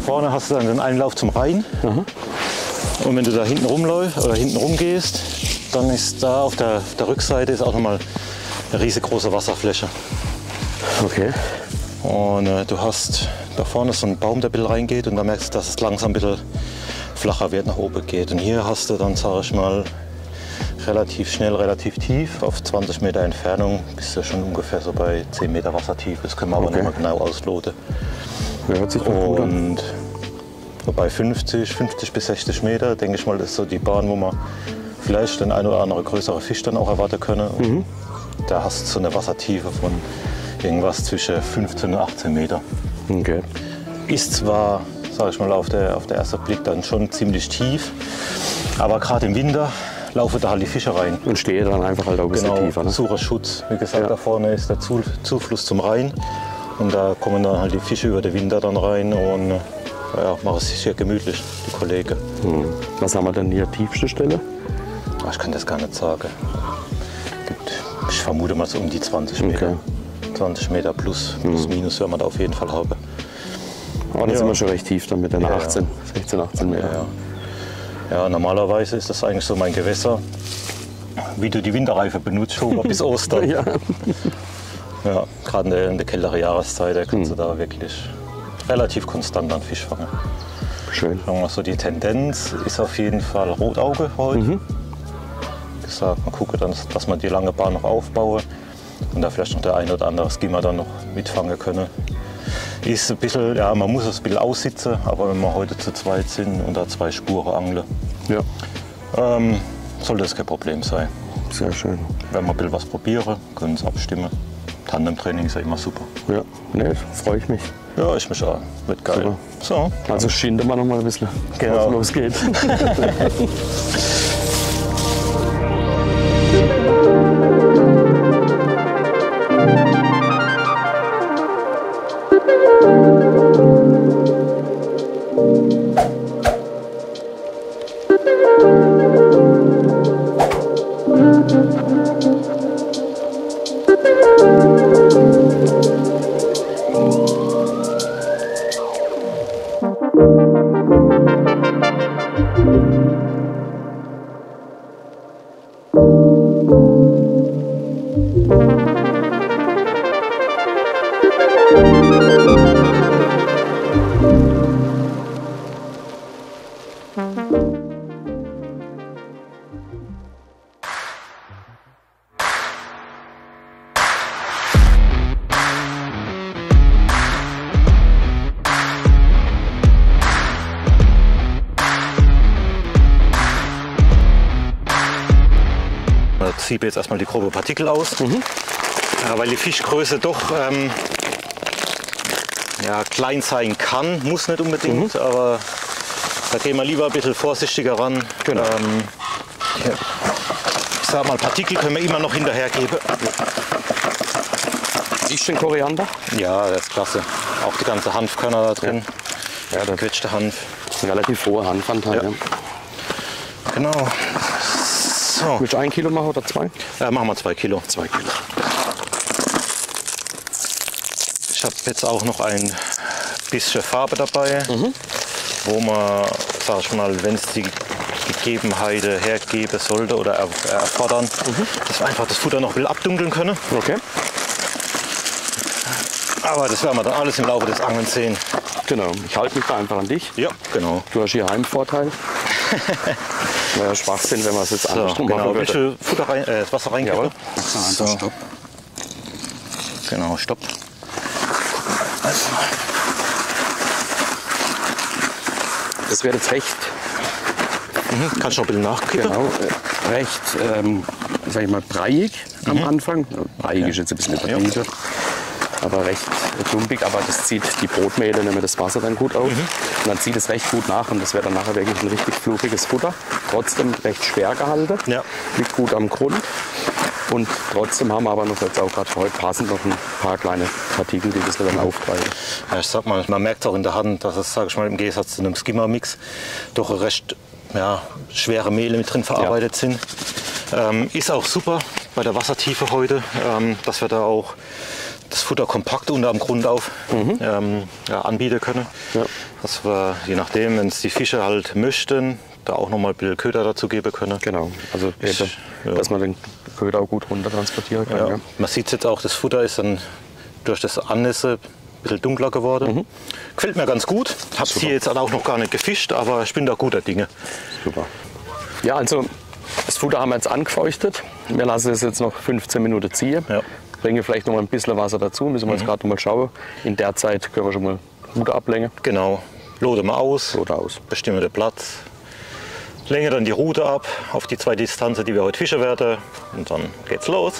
vorne hast du dann den Einlauf zum Rhein. Aha. Und wenn du da hinten rumläufst oder hinten rumgehst, dann ist da auf der Rückseite ist auch nochmal eine riesengroße Wasserfläche. Okay. Und du hast da vorne so einen Baum, der ein bisschen reingeht und da merkst du, dass es langsam ein bisschen flacher wird, nach oben geht. Und hier hast du dann, sage ich mal, relativ schnell, relativ tief. Auf 20 Meter Entfernung bist du schon ungefähr so bei 10 Meter Wassertiefe. Das können wir aber Okay. nicht mal genau ausloten. Ja, hört sich doch gut an. Und so bei 50 bis 60 Meter, denke ich mal, das ist so die Bahn, wo man vielleicht den ein oder andere größere Fisch dann auch erwarten können. Und da hast du so eine Wassertiefe von irgendwas zwischen 15 und 18 Meter. Okay. Ist zwar, sage ich mal, auf der ersten Blick dann schon ziemlich tief, aber gerade im Winter laufen da halt die Fische rein. Und stehe dann einfach halt auch ein bisschen tiefer. Ne? Sucher Schutz. Wie gesagt, Ja. da vorne ist der Zufluss zum Rhein und da kommen dann halt die Fische über den Winter dann rein und ja, machen es sich hier gemütlich, die Kollegen. Was haben wir denn hier, tiefste Stelle? Ich kann das gar nicht sagen. Ich vermute mal so um die 20 Meter. 20 Meter plus minus werden wir da auf jeden Fall haben. Aber da Ja. sind wir schon recht tief dann mit den Ja, 16, 18 Meter. Ja, normalerweise ist das eigentlich so mein Gewässer, wie du die Winterreife benutzt, schon bis Ostern. Ja. Ja, gerade in der kälteren Jahreszeit, da kannst du da wirklich relativ konstant an Fisch fangen. Schön. Sagen wir so, die Tendenz ist auf jeden Fall Rotauge heute. Wie gesagt, man gucke dann, dass man die lange Bahn noch aufbaue und da vielleicht noch der ein oder andere Skimmer dann noch mitfangen können. Ist ein bisschen, ja, man muss es ein bisschen aussitzen, aber wenn wir heute zu zweit sind und da 2 Spuren angeln, Ja, sollte das kein Problem sein. sehr schön. Wenn wir ein bisschen was probieren, können wir uns abstimmen. Tandemtraining ist ja immer super. Ja, ne, freue ich mich. Ja, ich mich auch. Wird geil. So. Also schinden wir noch mal ein bisschen, Genau. was losgeht. Ich ziehe jetzt erstmal die grobe Partikel aus, ja, weil die Fischgröße doch ja, klein sein kann, muss nicht unbedingt, aber da gehen wir lieber ein bisschen vorsichtiger ran. Genau. Ja. Ich sag mal, Partikel können wir immer noch hinterher geben. Siehst du den Koriander? Ja, das ist klasse. Auch die ganze Hanfkörner da drin. Ja, der Gequetschte Hanf. relativ hohe Hanfanteil. Ja. Ja. Genau. So. Willst du 1 Kilo machen oder 2? Machen wir 2 Kilo. 2 Kilo. Ich habe jetzt auch noch ein bisschen Farbe dabei, wo man, sag ich mal, wenn es die Gegebenheiten hergeben sollte oder erfordern, dass wir einfach das Futter noch ein bisschen abdunkeln können. Okay. Aber das werden wir dann alles im Laufe des Angelns sehen. Genau. Ich halte mich da einfach an dich. Ja, genau. Du hast hier Heimvorteil. Wäre ja Schwachsinn, wenn wir es jetzt So, andersrum genau. machen Willst würden. du Futter rein, Wasser reingeben? Jawohl. So. Stopp. Genau, stopp. Also, Das wird jetzt recht, kannst du noch ein bisschen nachkippen? genau, recht, sag ich mal, breiig am Anfang. Breiig ist jetzt ein bisschen übertrieben, aber recht klumpig. Aber das zieht die Brotmehle, nimmt das Wasser dann gut auf. Und dann zieht es recht gut nach und das wird dann nachher wirklich ein richtig fluffig Futter. Trotzdem recht schwer gehalten, Ja. liegt gut am Grund. Und trotzdem haben wir aber noch jetzt auch gerade für heute passend noch ein paar kleine Partikel, die das dann auftreiben. Ja, ich sag mal, man merkt auch in der Hand, dass es, sag ich mal, im Gegensatz zu einem Skimmer-Mix doch recht schwere Mehle mit drin verarbeitet sind. Ist auch super bei der Wassertiefe heute, dass wir da auch das Futter kompakt unter am Grund auf anbieten können. Ja. Dass wir, je nachdem, wenn es die Fische halt möchten, da auch noch mal ein bisschen Köder dazu geben können. Genau, also dass man den Köder auch gut runter transportieren kann. Ja. Ja. Man sieht jetzt auch, das Futter ist dann durch das Annässe ein bisschen dunkler geworden. Gefällt mir ganz gut. Ich habe es hier jetzt auch noch gar nicht gefischt, aber ich bin da guter Dinge. Super. Ja, also das Futter haben wir jetzt angefeuchtet. Wir lassen es jetzt noch 15 Minuten ziehen. Ja. Bringen vielleicht noch mal ein bisschen Wasser dazu. Müssen wir jetzt gerade noch mal schauen. In der Zeit können wir schon mal Futter ablängen. Genau. Lote mal aus. Lote aus. Bestimme den Platz. Länge dann die Route ab auf die 2 Distanzen, die wir heute fischen werden. Und dann geht's los.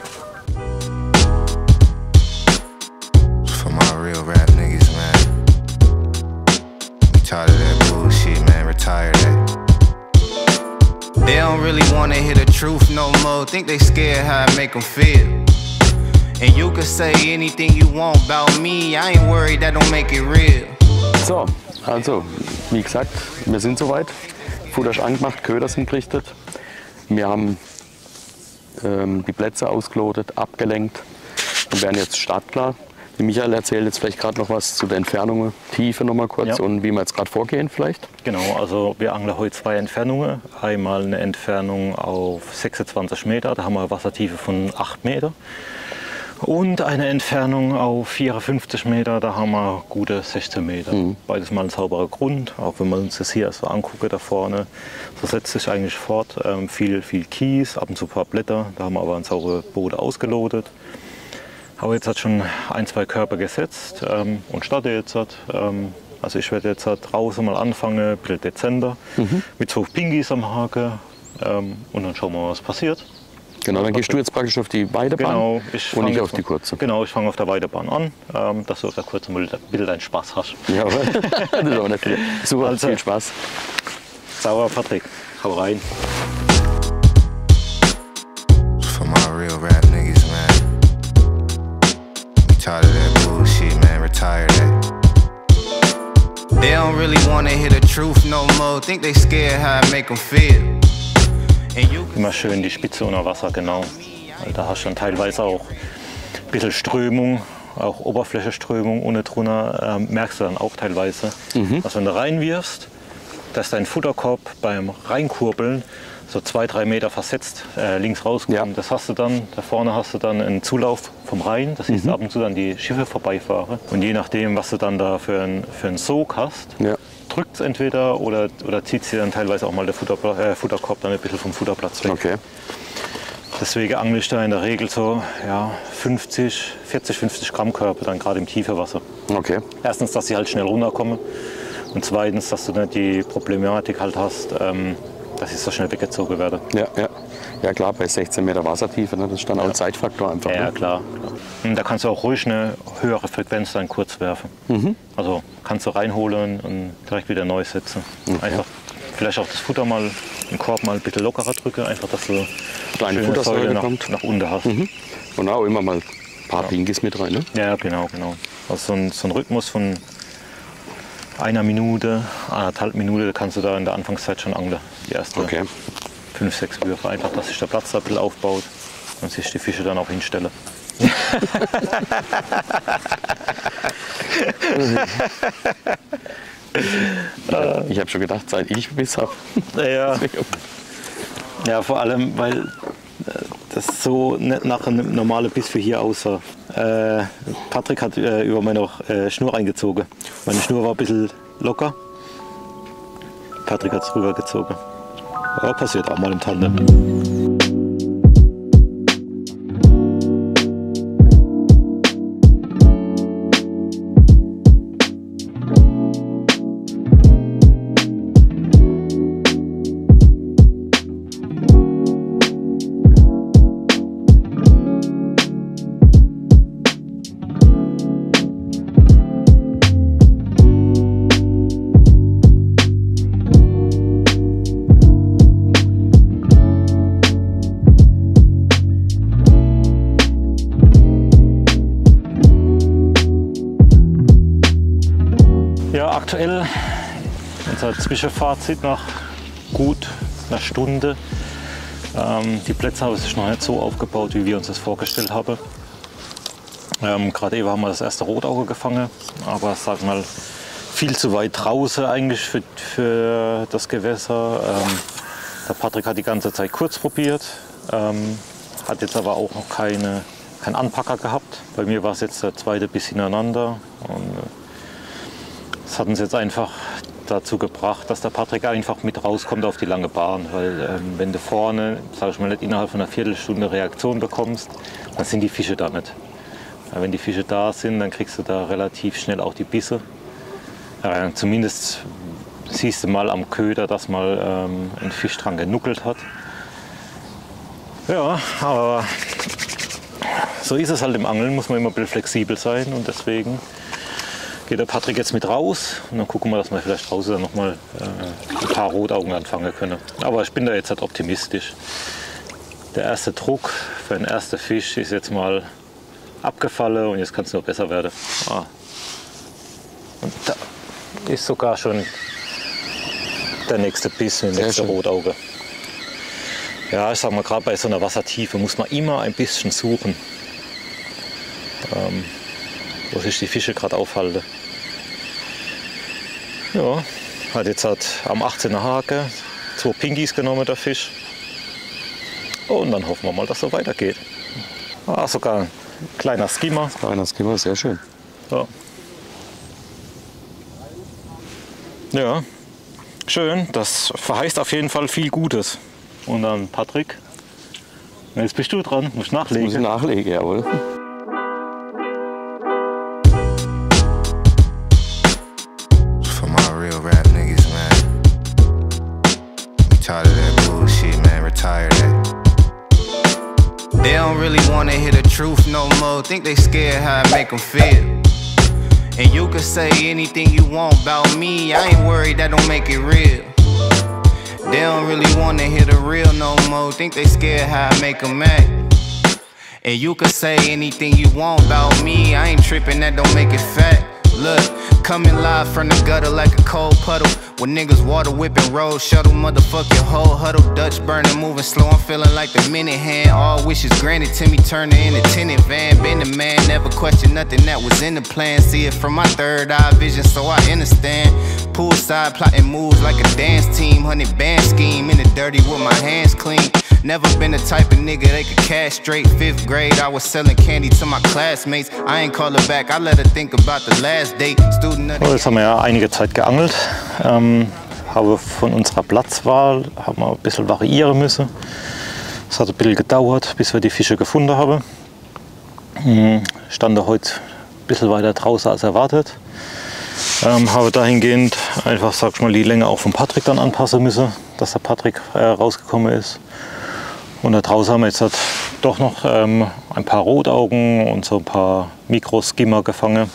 For my real rap niggas, man. We tired of that bullshit, man. Retire that. They don't really wanna hear the truth no more. Think they scared how I make them feel. And you can say anything you want about me. I ain't worried, that don't make it real. So, also, wie gesagt, wir sind soweit. Futter ist angemacht, Köder sind gerichtet. Wir haben die Plätze ausgelotet, abgelenkt und werden jetzt startklar. Die Michael erzählt jetzt vielleicht gerade noch was zu der Entfernung, Tiefe noch mal kurz und wie wir jetzt gerade vorgehen vielleicht. Genau, also wir angeln heute 2 Entfernungen. Einmal eine Entfernung auf 26 Meter, da haben wir eine Wassertiefe von 8 Meter. Und eine Entfernung auf 54 Meter, da haben wir gute 16 Meter. Beides mal ein sauberer Grund, auch wenn wir uns das hier erst mal angucken da vorne. So setzt sich eigentlich fort. Viel Kies, ab und zu ein paar Blätter, da haben wir aber einen sauberen Boden ausgelotet. Aber jetzt hat schon 1, 2 Körper gesetzt und starte jetzt. Also ich werde jetzt draußen mal anfangen, ein bisschen dezenter, mit 2 Pingis am Haken und dann schauen wir mal, was passiert. Genau, dann gehst du jetzt praktisch auf die Weidebahn und nicht auf die kurze. Genau, ich fange auf der Weidebahn an, dass du auf der kurzen ein bisschen deinen Spaß hast. Ja, das ist auch nicht viel. Super, also, viel Spaß. Sauer, Patrick, hau rein. For my real rap niggas, man. We tired of that bullshit, man. Retire that. They don't really wanna hear the truth no more. Think they scared how I make them feel. Immer schön die Spitze unter Wasser, genau. Da hast du dann teilweise auch ein bisschen Strömung, auch Oberflächeströmung ohne drunter. Merkst du dann auch teilweise, dass wenn du reinwirfst, dass dein Futterkorb beim Reinkurbeln so 2, 3 Meter versetzt links rauskommt. Ja. Das hast du dann, da vorne hast du dann einen Zulauf vom Rhein, das siehst du ab und zu dann die Schiffe vorbeifahren. Und je nachdem, was du dann da für einen Sog hast, drückt es entweder oder zieht sie dann teilweise auch mal der Futterkorb dann ein bisschen vom Futterplatz weg. Okay. Deswegen angle ich da in der Regel so 40, 50 Gramm Körper dann gerade im tiefen Wasser. Okay. Erstens, dass sie halt schnell runterkommen und zweitens, dass du nicht die Problematik halt hast, dass ich so schnell weggezogen werde. Ja klar, bei 16 Meter Wassertiefe, ne, das ist dann auch ein Zeitfaktor einfach. Ja, ne? klar. Und da kannst du auch ruhig eine höhere Frequenz dann kurz werfen. Also kannst du reinholen und direkt wieder neu setzen. Einfach vielleicht auch das Futter mal, den Korb mal ein bisschen lockerer drücken, einfach dass du kleine Futtersäule nach unten hast. Und auch immer mal ein paar Pingis mit rein, ne? Ja, genau. Also so ein Rhythmus von 1 Minute, 1,5 Minuten, da kannst du da in der Anfangszeit schon angeln. Die ersten 5, 6 Würfe, einfach, dass sich der Platz da ein bisschen aufbaut und sich die Fische dann auch hinstellen. Ich habe schon gedacht, seit ich Biss habe. Ja, vor allem, weil das so nicht nach einem normalen Biss für hier aussah. Patrick hat über meine Schnur eingezogen. Meine Schnur war ein bisschen locker. Patrick hat es rübergezogen. Aber passiert auch mal im Tandem. Ja, aktuell unser Zwischenfazit nach gut einer Stunde. Die Plätze haben sich noch nicht so aufgebaut, wie wir uns das vorgestellt haben. Gerade eben haben wir das erste Rotauge gefangen, aber sag mal viel zu weit draußen eigentlich für das Gewässer. Der Patrick hat die ganze Zeit kurz probiert, hat jetzt aber auch noch keinen Anpacker gehabt. Bei mir war es jetzt der zweite Biss hintereinander und das hat uns jetzt einfach dazu gebracht, dass der Patrick einfach mit rauskommt auf die lange Bahn, weil wenn du vorne, sag ich mal, nicht innerhalb von einer Viertelstunde Reaktion bekommst, dann sind die Fische da nicht. Wenn die Fische da sind, dann kriegst du da relativ schnell auch die Bisse. Zumindest siehst du mal am Köder, dass mal ein Fisch dran genuckelt hat. Ja, aber so ist es halt im Angeln, muss man immer ein bisschen flexibel sein und deswegen geht der Patrick jetzt mit raus und dann gucken wir, dass wir vielleicht draußen dann noch mal ein paar Rotaugen anfangen können. Aber ich bin da jetzt halt optimistisch. Der erste Druck für den ersten Fisch ist jetzt mal abgefallen und jetzt kann es nur besser werden. Und da ist sogar schon der nächste Biss mit dem nächsten Rotauge. Ja, ich sag mal, gerade bei so einer Wassertiefe muss man immer ein bisschen suchen, wo sich die Fische gerade aufhalten. Ja, hat jetzt am 18er Hake 2 Pinkies genommen, der Fisch. Und dann hoffen wir mal, dass es so weitergeht. Sogar ein kleiner Skimmer. Kleiner Skimmer, sehr schön. Ja, schön. Das verheißt auf jeden Fall viel Gutes. Und dann Patrick, jetzt bist du dran, musst nachlegen. Muss ich nachlegen, jawohl. For my real rap niggas, man. We tired of that bullshit, man. Retire that. They don't really wanna hear the truth no more. Think they scared how I make them feel. And you can say anything you want about me. I ain't worried, that don't make it real. They don't really wanna hear the real no more. Think they scared how I make them act. And you can say anything you want about me. I ain't tripping, that don't make it fact. Look, coming live from the gutter like a cold puddle. When niggas water whipping road shuttle, motherfucking whole huddle. Dutch burning, moving slow, I'm feeling like the minute hand. All wishes granted to me, turning in a tenant van. Been the man, never question nothing that was in the plan. See it from my third eye vision, so I understand. Poolside plotting moves like a dance team. 100 band scheme, in the dirty with my hands clean. Never been the type of nigga they could castrate. 5th grade, I was selling candy to my classmates. I ain't call her back, I let her think about the last date. Student of the Jetzt haben wir ja einige Zeit geangelt. Habe von unserer Platzwahl haben wir ein bisschen variieren müssen. Es hat ein bisschen gedauert, bis wir die Fische gefunden haben. Stand heute ein bisschen weiter draußen als erwartet. Habe dahingehend einfach, sag ich mal, die Länge auch von Patrick dann anpassen müssen, dass der Patrick rausgekommen ist. Und da draußen haben wir jetzt doch noch ein paar Rotaugen und so ein paar Mikroskimmer gefangen.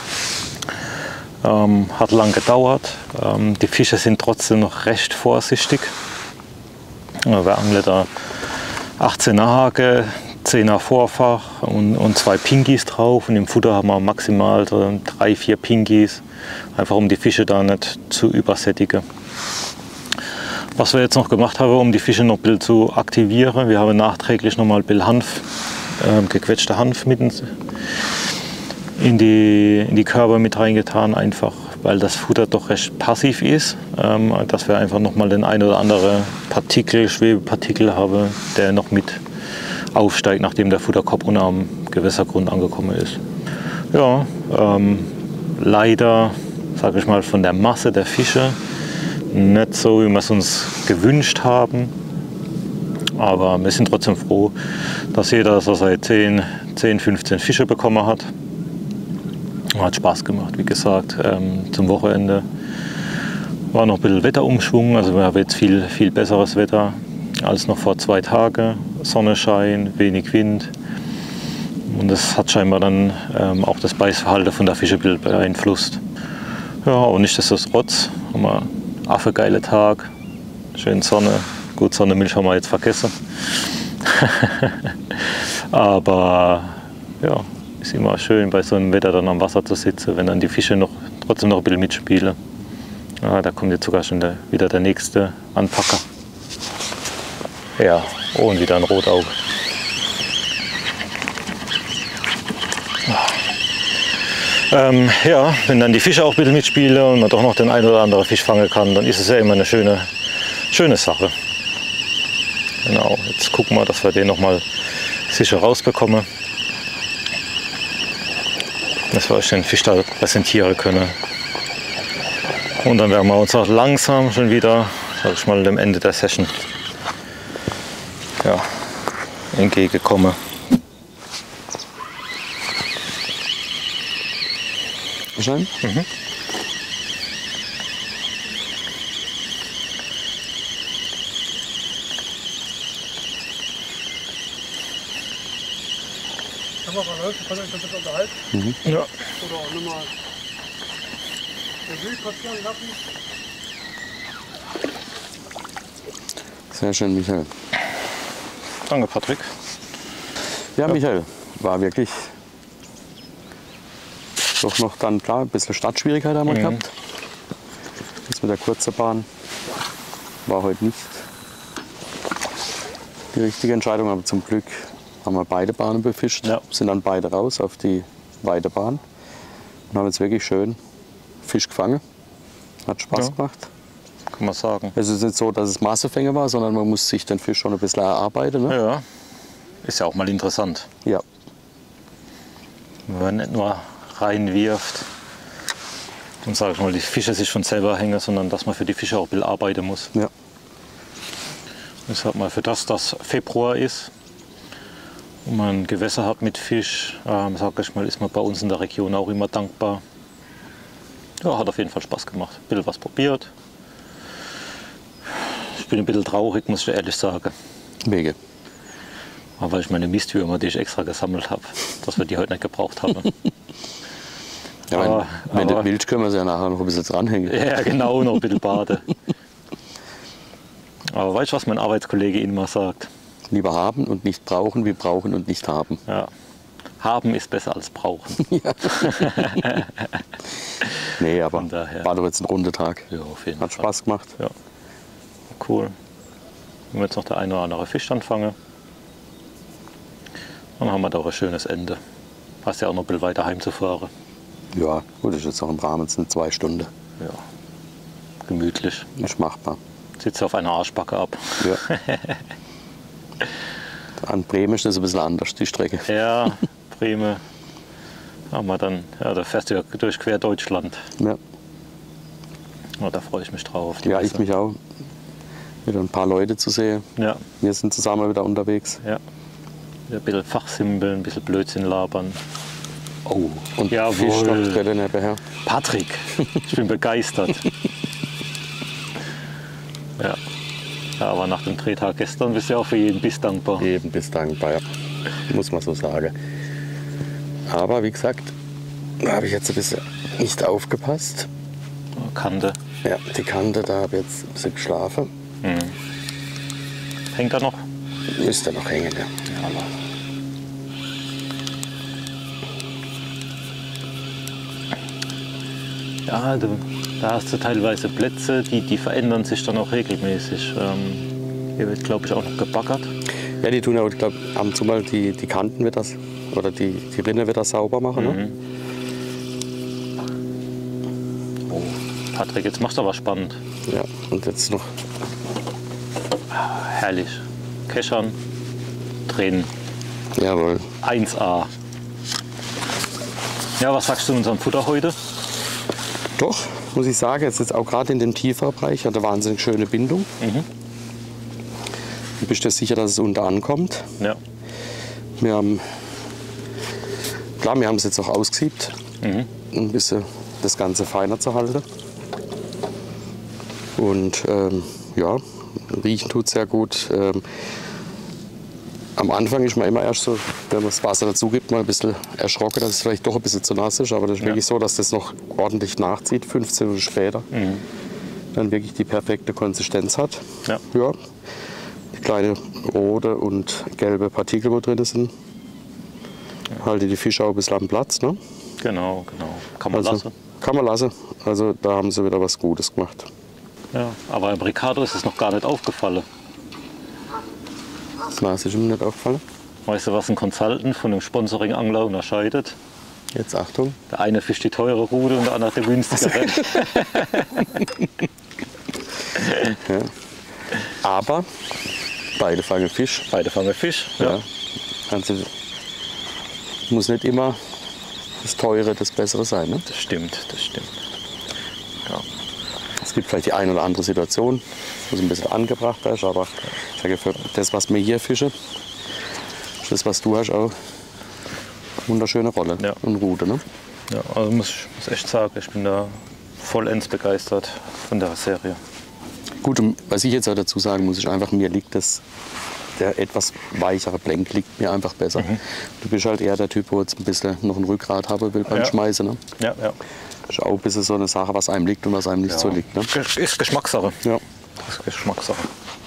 Hat lang gedauert. Die Fische sind trotzdem noch recht vorsichtig. Wir angeln da 18er Hake, 10er Vorfach und 2 Pinkies drauf. Und im Futter haben wir maximal 3, 4 Pinkies, einfach um die Fische da nicht zu übersättigen. Was wir jetzt noch gemacht haben, um die Fische noch ein bisschen zu aktivieren, wir haben nachträglich noch mal ein bisschen Hanf, gequetschte Hanf mit in die Körper mit reingetan, einfach weil das Futter doch recht passiv ist, dass wir einfach noch mal den ein oder andere Schwebepartikel haben, der noch mit aufsteigt, nachdem der Futterkorb unten am Gewässergrund angekommen ist. Ja, leider, sage ich mal, von der Masse der Fische nicht so, wie wir es uns gewünscht haben. Aber wir sind trotzdem froh, dass jeder so seit 10, 15 Fische bekommen hat. Hat Spaß gemacht, wie gesagt. Zum Wochenende war noch ein bisschen Wetterumschwung. Also wir haben jetzt viel besseres Wetter als noch vor 2 Tagen. Sonnenschein, wenig Wind. Und das hat scheinbar dann auch das Beißverhalten von der Fische ein bisschen beeinflusst. Ja, und nichtsdestotrotz haben wir einen affengeilen Tag. Schön Sonne. Gut, Sonnenmilch haben wir jetzt vergessen. Aber ja, ist immer schön, bei so einem Wetter dann am Wasser zu sitzen, wenn dann die Fische trotzdem noch ein bisschen mitspielen. Ja, da kommt jetzt sogar schon wieder der nächste Anpacker. Ja, und wieder ein Rotauge. Ja, wenn dann die Fische auch ein bisschen mitspielen und man doch noch den ein oder anderen Fisch fangen kann, dann ist es ja immer eine schöne Sache. Genau, jetzt gucken wir, dass wir den noch mal sicher rausbekommen. Dass wir euch den Fisch da präsentieren können. Und dann werden wir uns auch langsam schon wieder, sag ich mal, dem Ende der Session ja, entgegenkommen. Schein? Mhm. Kann euch das jetzt unterhalten? Ja. Oder auch nochmal Revue passieren lassen? Sehr schön, Michael. Danke, Patrick. Ja, Michael, war wirklich doch noch dann klar, ein bisschen Startschwierigkeit haben wir gehabt. Jetzt mit der kurzen Bahn war heute nicht die richtige Entscheidung, aber zum Glück haben wir beide Bahnen befischt, Ja. sind dann beide raus auf die weite Bahn und haben jetzt wirklich schön Fisch gefangen. Hat Spaß Ja. gemacht. Kann man sagen. Es ist nicht so, dass es Massefänge war, sondern man muss sich den Fisch schon ein bisschen erarbeiten. Ne? Ja, ist ja auch mal interessant, Ja. wenn man nicht nur reinwirft und, sag ich mal, die Fische sich von selber hängen, sondern dass man für die Fische auch ein bisschen arbeiten muss. Ja. Deshalb mal für das Februar ist und man Gewässer hat mit Fisch, sag ich mal, ist man bei uns in der Region auch immer dankbar. Ja, hat auf jeden Fall Spaß gemacht. Ein bisschen was probiert. Ich bin ein bisschen traurig, muss ich ehrlich sagen. Wege. Aber weil ich meine Mistwürmer, die ich extra gesammelt habe, dass wir die heute nicht gebraucht haben. Ja, wenn aber- du willst, können wir sie ja nachher noch ein bisschen dranhängen. Ja, genau, noch ein bisschen Bade. Aber weißt du, was mein Arbeitskollege immer sagt? Lieber haben und nicht brauchen, wie brauchen und nicht haben. Ja. Haben ist besser als brauchen. Nee, aber Von daher. war doch jetzt ein runder Tag. Ja, auf jeden Hat Fall. Spaß gemacht. Ja. Cool. Wenn wir jetzt noch der eine oder andere Fisch dann fangen, dann haben wir da auch ein schönes Ende. Hast ja auch noch ein bisschen weiter heimzufahren. Ja, gut, ist jetzt noch im Rahmen, es sind 2 Stunden. Ja. Gemütlich. Ist machbar. Sitzt auf einer Arschbacke ab. Ja. An Bremen ist das ein bisschen anders, die Strecke. Ja, Bremen. Haben wir dann, ja, da fährst du ja durch quer Deutschland. Ja, Oh, da freue ich mich drauf. Die ja ich Messe. mich auch. Wieder ein paar Leute zu sehen. Ja, Wir sind zusammen wieder unterwegs. ja. Ein bisschen Fachsimpeln, ein bisschen Blödsinn labern. Oh, Und jawohl. Fischstoffquelle nebenher. Patrick, ich bin begeistert. Ja. Ja, aber nach dem Drehtag gestern bist du ja auch für jeden Biss dankbar. Eben bis dankbar, ja. Muss man so sagen. Aber wie gesagt, da habe ich jetzt ein bisschen nicht aufgepasst. Kante. Ja, die Kante, da habe ich jetzt ein bisschen geschlafen. Hängt da noch? Müsste noch hängen, ja. Ja, da hast du teilweise Plätze, die verändern sich dann auch regelmäßig. Hier wird, glaube ich, auch noch gebaggert. Ja, die tun ja, ich glaube, ab und zu mal die Kanten wird das, oder die Rinne wird das sauber machen. Ne? Oh, Patrick, jetzt machst du aber spannend. Ja, und jetzt noch, Herrlich. Keschern, drehen. jawohl. 1A. Ja, was sagst du in unserem Futter heute? Doch, muss ich sagen, jetzt auch gerade in dem Tieferbereich hat eine wahnsinnig schöne Bindung. Du bist dir sicher, dass es unten ankommt. Ja. Wir haben es jetzt auch ausgesiebt, ein bisschen das Ganze feiner zu halten. Und ja, riechen tut sehr gut. Am Anfang ist man immer erst so, wenn man das Wasser dazu gibt, mal ein bisschen erschrocken, dass es vielleicht doch ein bisschen zu nass ist. Aber das ist wirklich so, dass das noch ordentlich nachzieht, 15 Minuten später. Dann wirklich die perfekte Konsistenz hat. Ja. Ja. Die kleine rote und gelbe Partikel, wo drin sind, halte die Fische auch ein bisschen am Platz. Ne? Genau. Kann man lassen. Kann man lassen. Also da haben sie wieder was Gutes gemacht. Ja, aber im Ricardo ist es noch gar nicht aufgefallen. Das ist mir nicht aufgefallen. Weißt du, was ein Consultant von einem Sponsoring-Angler unterscheidet? Jetzt Achtung. Der eine fischt die teure Rute und der andere der günstigere. Ja. Aber beide fangen Fisch. Beide fangen Fisch. Ja. Ja. Also, muss nicht immer das Teure das Bessere sein. Ne? Das stimmt, das stimmt. Ja. Es gibt vielleicht die eine oder andere Situation, wo es ein bisschen angebrachter ist, aber ich sage, für das, was wir hier fischen, ist das, was du hast, auch eine wunderschöne Rolle Ja. und Rute. Ne? Ja, also muss echt sagen, ich bin da vollends begeistert von der Serie. Gut, und was ich jetzt auch dazu sagen muss, ist einfach, mir liegt das, der etwas weichere Blenk liegt mir einfach besser. Du bist halt eher der Typ, wo jetzt ein bisschen noch ein Rückgrat haben will beim Ja. Schmeißen. Ne? Ja, ja. Das ist auch ein bisschen so eine Sache, was einem liegt und was einem nicht so liegt. Ne? Ist Geschmackssache. Ja. Ist Geschmackssache.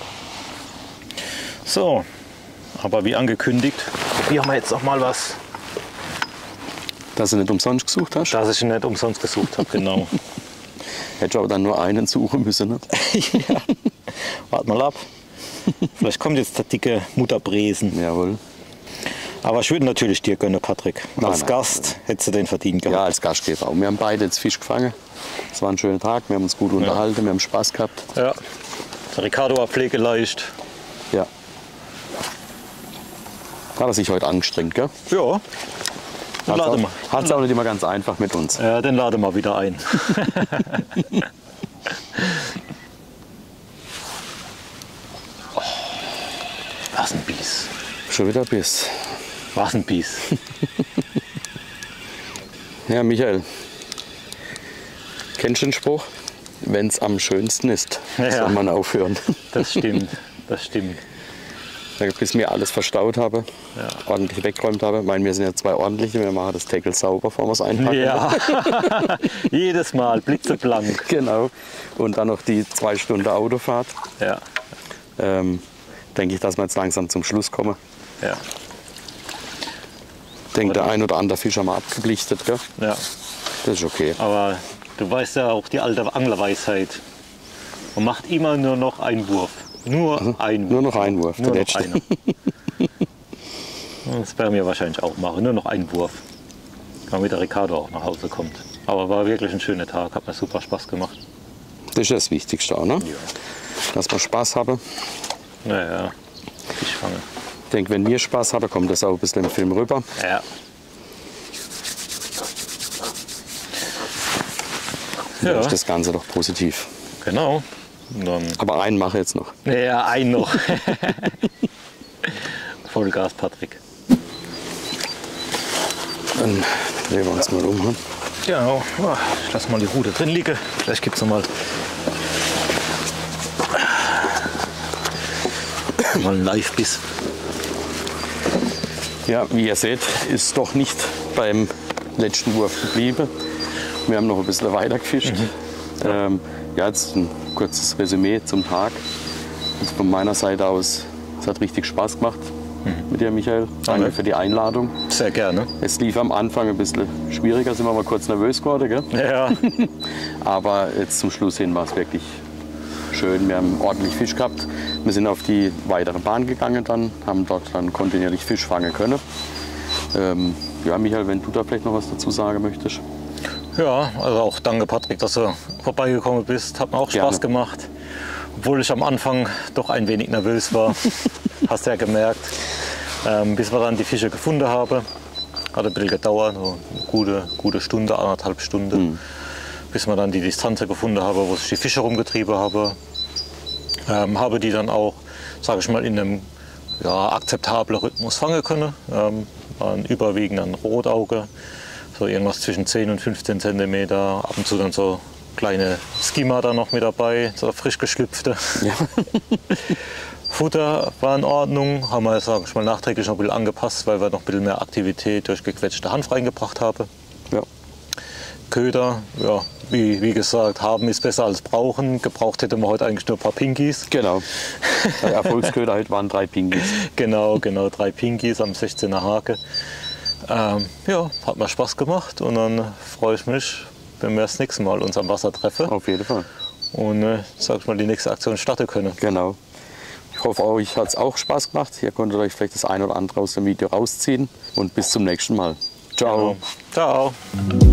So, aber wie angekündigt, probieren wir jetzt auch mal was, Dass du nicht umsonst gesucht hast. das ich nicht umsonst gesucht habe. Genau. Hättest du aber dann nur einen suchen müssen. Ne? Ja. Warte mal ab. Vielleicht kommt jetzt der dicke Mutterbresen. Jawohl. Aber ich würde natürlich dir gönnen, Patrick. Als nein. Gast hättest du den verdient Ja, gehabt. als Gastgeber auch. Wir haben beide jetzt Fisch gefangen. Es war ein schöner Tag, wir haben uns gut unterhalten, wir haben Spaß gehabt. Ja. Der Ricardo war pflegeleicht. Ja. Hat er sich heute angestrengt, gell? Ja. Dann lade mal. Hat es auch nicht immer ganz einfach mit uns. Ja, den lade mal wieder ein. Oh, was ein Biss. Schon wieder Biss. Was ein Biss. Ja, Michael. Kennst du den Spruch? Wenn es am schönsten ist, Ja. soll man aufhören. Das stimmt. Das stimmt. Bis wir alles verstaut habe, ordentlich weggeräumt habe. Ich meine, wir sind ja zwei ordentliche, wir machen das Tackle sauber, bevor wir es einpacken. Ja. Jedes Mal blitzeblank. Genau. Und dann noch die 2 Stunden Autofahrt. Ja. Denke ich, dass wir jetzt langsam zum Schluss kommen. Ja. Ich denke, der ein oder andere Fisch haben wir abgeblichtet. Gell? Ja. Das ist okay. Aber du weißt ja auch die alte Anglerweisheit. Man macht immer nur noch einen Wurf. Nur einen Wurf. Nur noch ein Wurf, Nur der noch letzte. einer. Das werden wir wahrscheinlich auch machen. Nur noch einen Wurf. Damit der Ricardo auch nach Hause kommt. Aber war wirklich ein schöner Tag. Hat mir super Spaß gemacht. Das ist das Wichtigste auch, ne? Dass wir Spaß haben. Naja, Fischfange. Ich denke, wenn wir Spaß haben, kommt das auch ein bisschen im Film rüber. Ja. Dann Ja, ist das Ganze doch positiv. genau. Und dann, Aber einen mache ich jetzt noch. ja, einen noch. Vollgas, Patrick. Dann drehen wir uns mal um. Ne? Genau. Ich lasse mal die Rute drin liegen. Vielleicht gibt es noch mal einen Live-Biss. Ja, wie ihr seht, ist doch nicht beim letzten Wurf geblieben. Wir haben noch ein bisschen weiter gefischt. Ja, jetzt ein kurzes Resümee zum Tag. Also von meiner Seite aus, es hat richtig Spaß gemacht mit dir, Michael. Danke für die Einladung. Sehr gerne. Es lief am Anfang ein bisschen schwieriger, sind wir mal kurz nervös geworden. Gell? Ja, Aber jetzt zum Schluss hin war es wirklich schön. Wir haben ordentlich Fisch gehabt. Wir sind auf die weitere Bahn gegangen, haben dort dann kontinuierlich Fisch fangen können. Ja, Michael, wenn du da vielleicht noch was dazu sagen möchtest. ja, also auch danke, Patrick, dass du vorbeigekommen bist. Hat mir auch Gerne. Spaß gemacht. Obwohl ich am Anfang doch ein wenig nervös war. Hast du ja gemerkt. Bis wir dann die Fische gefunden haben. Hat ein bisschen gedauert, so eine gute Stunde, 1,5 Stunden. Bis wir dann die Distanz gefunden haben, wo sich die Fische rumgetrieben haben. Habe die dann auch, sage ich mal, in einem akzeptablen Rhythmus fangen können. Waren überwiegend ein Rotauge, so irgendwas zwischen 10 und 15 cm. Ab und zu dann so kleine Skimmer da noch mit dabei, so frisch geschlüpfte. Ja. Futter war in Ordnung, haben wir, sage ich mal, nachträglich noch ein bisschen angepasst, weil wir noch ein bisschen mehr Aktivität durch gequetschte Hanf reingebracht haben. Ja. Köder, ja, wie gesagt, haben ist besser als brauchen. Gebraucht hätten wir heute eigentlich nur ein paar Pinkies. Genau. Der Erfolgsköder heute waren 3 Pinguis. Genau, 3 Pinkies am 16er Hake. Ja, hat mir Spaß gemacht und dann freue ich mich, wenn wir das nächste Mal uns am Wasser treffen Auf jeden Fall. und sag ich mal, die nächste Aktion starten können. Genau. Ich hoffe, euch hat es auch Spaß gemacht. Ihr konntet euch vielleicht das eine oder andere aus dem Video rausziehen. Und bis zum nächsten Mal. Ciao. Ciao. Ciao.